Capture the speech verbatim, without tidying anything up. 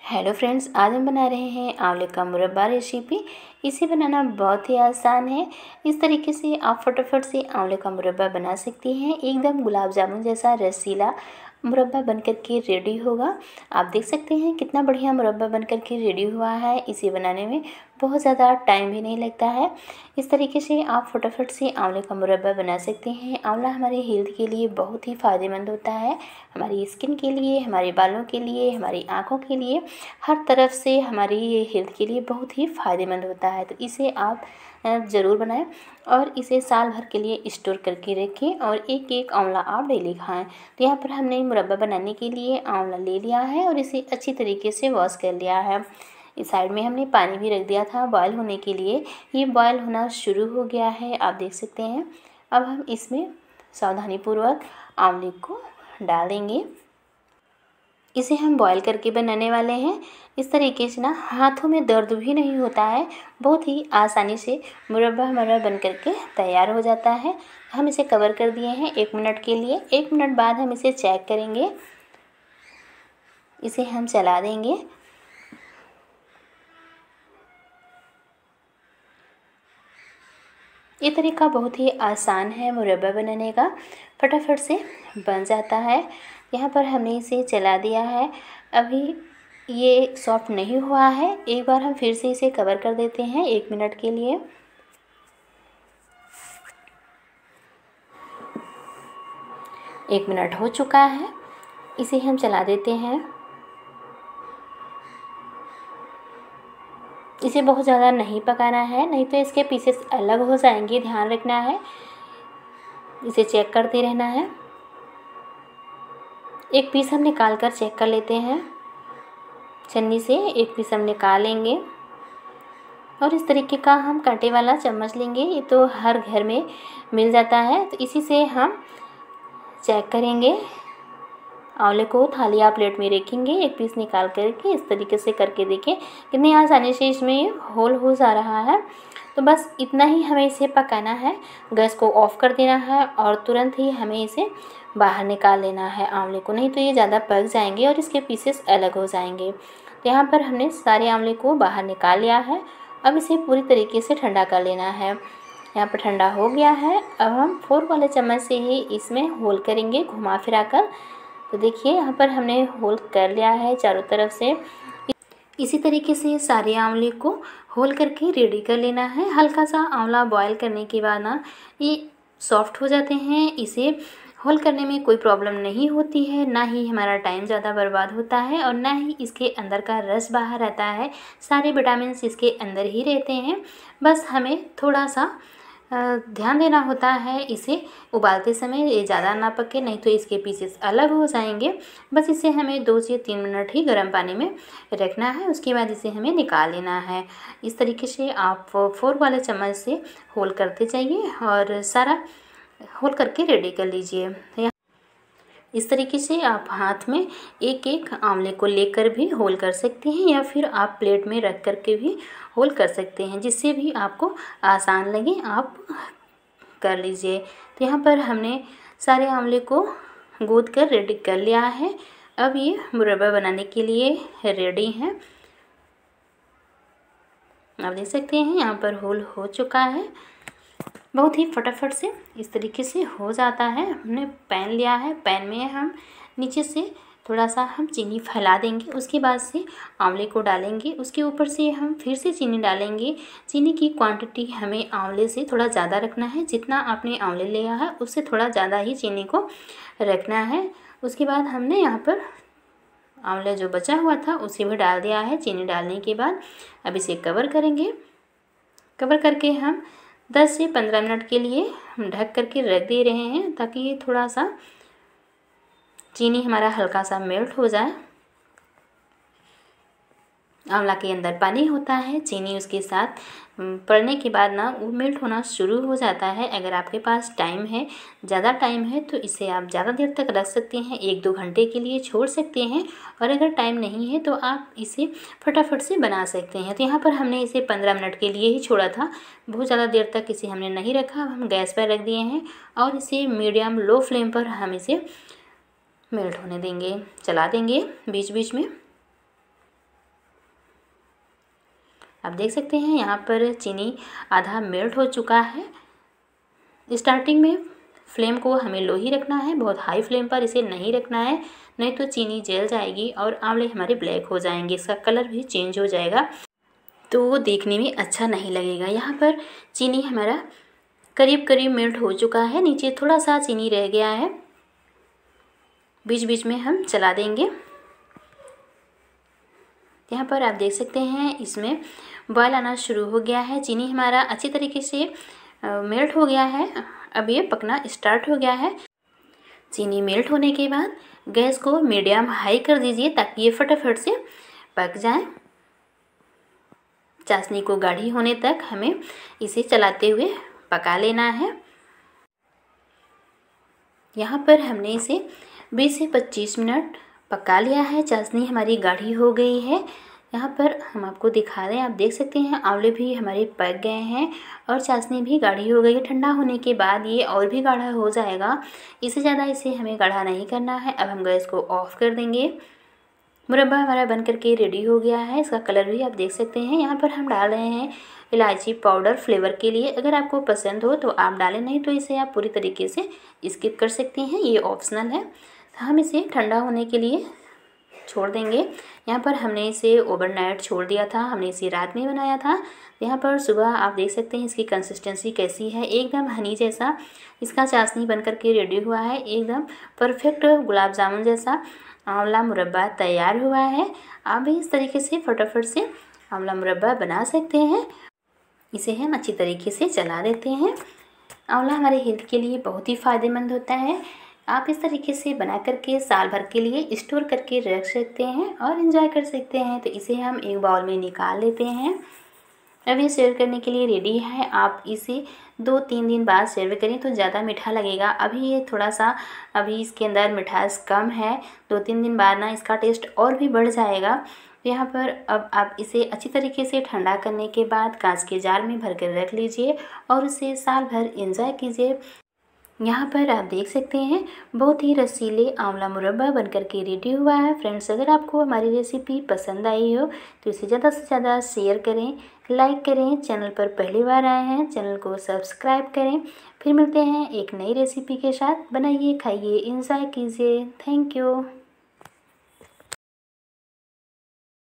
Hello friends, आज हम बना रहे हैं आंवले का मुरब्बा रेसिपी। इसे बनाना बहुत ही आसान है। इस तरीके से आप फटाफट से आंवले का मुरब्बा बना सकती हैं। एकदम गुलाब जामुन जैसा रसीला मुरब्बा बनकर के रेडी होगा। आप देख सकते हैं कितना बढ़िया मुरब्बा बनकर के रेडी हुआ है। इसे बनाने में बहुत ज़्यादा टाइम भी नहीं लगता है। इस तरीके से आप फटाफट से आंवले का मुरब्बा बना सकते हैं। आंवला हमारे हेल्थ के लिए बहुत ही फ़ायदेमंद होता है। हमारी स्किन के लिए, हमारे बालों के लिए, हमारी आँखों के लिए, हर तरफ से हमारी ये हेल्थ के लिए बहुत ही फ़ायदेमंद होता है। तो इसे आप ज़रूर बनाएं और इसे साल भर के लिए स्टोर करके रखें और एक एक आंवला आप डेली खाएं। तो यहाँ पर हमने मुरब्बा बनाने के लिए आंवला ले लिया है और इसे अच्छी तरीके से वॉश कर लिया है। इस साइड में हमने पानी भी रख दिया था बॉयल होने के लिए। ये बॉयल होना शुरू हो गया है, आप देख सकते हैं। अब हम इसमें सावधानीपूर्वक आंवले को डाल देंगे। इसे हम बॉईल करके बनाने वाले हैं। इस तरीके से ना हाथों में दर्द भी नहीं होता है। बहुत ही आसानी से मुरब्बा हमारा बन करके तैयार हो जाता है। हम इसे कवर कर दिए हैं एक मिनट के लिए। एक मिनट बाद हम इसे चेक करेंगे। इसे हम चला देंगे। ये तरीका बहुत ही आसान है मुरब्बा बनाने का, फटाफट से बन जाता है। यहाँ पर हमने इसे चला दिया है। अभी ये सॉफ्ट नहीं हुआ है। एक बार हम फिर से इसे कवर कर देते हैं एक मिनट के लिए। एक मिनट हो चुका है। इसे हम चला देते हैं। इसे बहुत ज़्यादा नहीं पकाना है, नहीं तो इसके पीसेस अलग हो जाएंगे, ध्यान रखना है। इसे चेक करते रहना है। एक पीस हम निकाल कर चेक कर लेते हैं। छन्नी से एक पीस हम निकालेंगे और इस तरीके का हम कांटे वाला चम्मच लेंगे। ये तो हर घर में मिल जाता है। तो इसी से हम चेक करेंगे। आंवले को थाली या प्लेट में रखेंगे। एक पीस निकाल करके इस तरीके से करके देखें कितनी आसानी से इसमें होल हो जा रहा है। तो बस इतना ही हमें इसे पकाना है। गैस को ऑफ कर देना है और तुरंत ही हमें इसे बाहर निकाल लेना है आंवले को, नहीं तो ये ज़्यादा पक जाएंगे और इसके पीसेस अलग हो जाएंगे। तो यहाँ पर हमने सारे आंवले को बाहर निकाल लिया है। अब इसे पूरी तरीके से ठंडा कर लेना है। यहाँ पर ठंडा हो गया है। अब हम फोर्क वाले चम्मच से ही इसमें होल करेंगे घुमा फिरा कर। तो देखिए यहाँ पर हमने होल कर लिया है चारों तरफ से। इसी तरीके से सारे आंवले को होल करके रेडी कर लेना है। हल्का सा आंवला बॉयल करने के बाद ना ये सॉफ्ट हो जाते हैं। इसे होल करने में कोई प्रॉब्लम नहीं होती है, ना ही हमारा टाइम ज़्यादा बर्बाद होता है और ना ही इसके अंदर का रस बाहर रहता है। सारे विटामिन्स इसके अंदर ही रहते हैं। बस हमें थोड़ा सा ध्यान देना होता है इसे उबालते समय, ये ज़्यादा ना पके, नहीं तो इसके पीसेस अलग हो जाएंगे। बस इसे हमें दो से तीन मिनट ही गर्म पानी में रखना है। उसके बाद इसे हमें निकाल लेना है। इस तरीके से आप फोर्क वाले चम्मच से होल करते जाइए और सारा होल करके रेडी कर लीजिए। इस तरीके से आप हाथ में एक एक आंवले को लेकर भी होल कर सकते हैं या फिर आप प्लेट में रख करके भी होल कर सकते हैं, जिससे भी आपको आसान लगे आप कर लीजिए। तो यहाँ पर हमने सारे आंवले को गूंद कर रेडी कर लिया है। अब ये मुरब्बा बनाने के लिए रेडी है। आप देख सकते हैं यहाँ पर होल हो चुका है। बहुत ही फटाफट से इस तरीके से हो जाता है। हमने पैन लिया है। पैन में हम नीचे से थोड़ा सा हम चीनी फैला देंगे। उसके बाद से आंवले को डालेंगे। उसके ऊपर से हम फिर से चीनी डालेंगे। चीनी की क्वांटिटी हमें आंवले से थोड़ा ज़्यादा रखना है। जितना आपने आंवले लिया है उससे थोड़ा ज़्यादा ही चीनी को रखना है। उसके बाद हमने यहाँ पर आंवला जो बचा हुआ था उसे भी डाल दिया है। चीनी डालने के बाद अब इसे कवर करेंगे। कवर करके हम दस से पंद्रह मिनट के लिए हम ढक करके रख दे रहे हैं, ताकि ये थोड़ा सा चीनी हमारा हल्का सा मेल्ट हो जाए। आंवला के अंदर पानी होता है, चीनी उसके साथ पड़ने के बाद ना वो मेल्ट होना शुरू हो जाता है। अगर आपके पास टाइम है, ज़्यादा टाइम है, तो इसे आप ज़्यादा देर तक रख सकते हैं, एक दो घंटे के लिए छोड़ सकते हैं। और अगर टाइम नहीं है तो आप इसे फटाफट से बना सकते हैं। तो यहाँ पर हमने इसे पंद्रह मिनट के लिए ही छोड़ा था, बहुत ज़्यादा देर तक इसे हमने नहीं रखा। अब हम गैस पर रख दिए हैं और इसे मीडियम लो फ्लेम पर हम इसे मेल्ट होने देंगे, चला देंगे बीच बीच में। आप देख सकते हैं यहाँ पर चीनी आधा मेल्ट हो चुका है। स्टार्टिंग में फ्लेम को हमें लो ही रखना है, बहुत हाई फ्लेम पर इसे नहीं रखना है, नहीं तो चीनी जल जाएगी और आंवले हमारे ब्लैक हो जाएंगे, इसका कलर भी चेंज हो जाएगा तो वो देखने में अच्छा नहीं लगेगा। यहाँ पर चीनी हमारा करीब करीब मेल्ट हो चुका है, नीचे थोड़ा सा चीनी रह गया है, बीच बीच में हम चला देंगे। यहाँ पर आप देख सकते हैं इसमें बॉयल आना शुरू हो गया है, चीनी हमारा अच्छी तरीके से मेल्ट हो गया है, अब ये पकना स्टार्ट हो गया है। चीनी मेल्ट होने के बाद गैस को मीडियम हाई कर दीजिए ताकि ये फटाफट से पक जाए। चाशनी को गाढ़ी होने तक हमें इसे चलाते हुए पका लेना है। यहाँ पर हमने इसे बीस से पच्चीस मिनट पका लिया है, चाशनी हमारी गाढ़ी हो गई है। यहाँ पर हम आपको दिखा दें, आप देख सकते हैं आंवले भी हमारे पक गए हैं और चाशनी भी गाढ़ी हो गई है। ठंडा होने के बाद ये और भी गाढ़ा हो जाएगा, इससे ज़्यादा इसे हमें गाढ़ा नहीं करना है। अब हम गैस को ऑफ कर देंगे। मुरब्बा हमारा बन करके रेडी हो गया है, इसका कलर भी आप देख सकते हैं। यहाँ पर हम डाल रहे हैं इलायची पाउडर फ्लेवर के लिए, अगर आपको पसंद हो तो आप डालें, नहीं तो इसे आप पूरी तरीके से स्किप कर सकते हैं, ये ऑप्शनल है। हम इसे ठंडा होने के लिए छोड़ देंगे। यहाँ पर हमने इसे ओवरनाइट छोड़ दिया था, हमने इसे रात में बनाया था। यहाँ पर सुबह आप देख सकते हैं इसकी कंसिस्टेंसी कैसी है, एकदम हनी जैसा इसका चाशनी बन करके रेडी हुआ है, एकदम परफेक्ट गुलाब जामुन जैसा आंवला मुरब्बा तैयार हुआ है। आप भी इस तरीके से फटाफट से आंवला मुरब्बा बना सकते हैं। इसे हम अच्छी तरीके से चला देते हैं। आंवला हमारे हेल्थ के लिए बहुत ही फ़ायदेमंद होता है, आप इस तरीके से बना करके साल भर के लिए स्टोर करके रख सकते हैं और एंजॉय कर सकते हैं। तो इसे हम एक बाउल में निकाल लेते हैं। अब ये सर्व करने के लिए रेडी है। आप इसे दो तीन दिन बाद सर्व करें तो ज़्यादा मीठा लगेगा, अभी ये थोड़ा सा अभी इसके अंदर मिठास कम है, दो तीन दिन बाद ना इसका टेस्ट और भी बढ़ जाएगा। यहाँ पर अब आप इसे अच्छी तरीके से ठंडा करने के बाद कांच के जार में भर कर रख लीजिए और उसे साल भर एंजॉय कीजिए। यहाँ पर आप देख सकते हैं बहुत ही रसीले आंवला मुरब्बा बनकर के रेडी हुआ है। फ्रेंड्स, अगर आपको हमारी रेसिपी पसंद आई हो तो इसे ज़्यादा से ज़्यादा शेयर करें, लाइक करें। चैनल पर पहली बार आए हैं चैनल को सब्सक्राइब करें। फिर मिलते हैं एक नई रेसिपी के साथ। बनाइए, खाइए, एंजॉय कीजिए। Thank you.